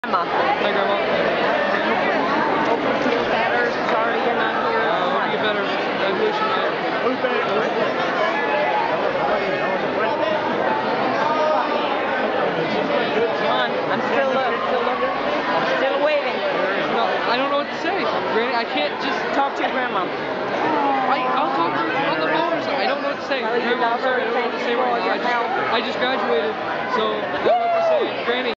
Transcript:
Grandma. Hi, Grandma. Hope you feel better. Sorry you're not here. Hope you get better. Congratulations, Come on. I'm still waiting. No, I don't know what to say. Granny, I can't just Talk to your grandma. I'll talk to her on the phone or something. I don't know what to say. Tell her you Grandma, I'm love her. sorry. I don't know what to say Thank you for right all now. your help. I just graduated, so I don't know what to say. Granny.